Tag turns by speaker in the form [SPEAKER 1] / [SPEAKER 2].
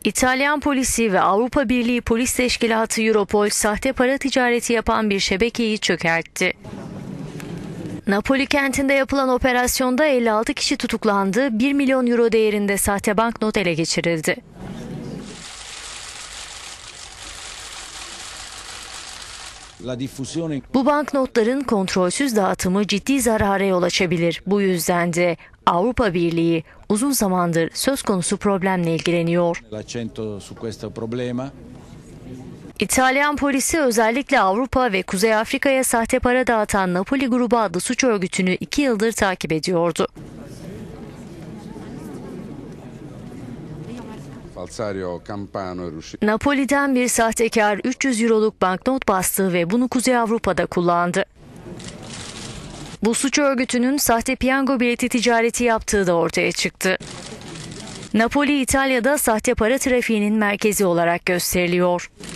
[SPEAKER 1] İtalyan polisi ve Avrupa Birliği Polis Teşkilatı Europol sahte para ticareti yapan bir şebekeyi çökertti. Napoli kentinde yapılan operasyonda 56 kişi tutuklandı, 1 milyon euro değerinde sahte banknot ele geçirildi. Bu banknotların kontrolsüz dağıtımı ciddi zarara yol açabilir. Bu yüzden de Avrupa Birliği uzun zamandır söz konusu problemle ilgileniyor. İtalyan polisi özellikle Avrupa ve Kuzey Afrika'ya sahte para dağıtan Napoli grubu adlı suç örgütünü 2 yıldır takip ediyordu. Napoli'den bir sahtekar 300 euroluk banknot bastı ve bunu Kuzey Avrupa'da kullandı. Bu suç örgütünün sahte piyango bileti ticareti yaptığı da ortaya çıktı. Napoli, İtalya'da sahte para trafiğinin merkezi olarak gösteriliyor.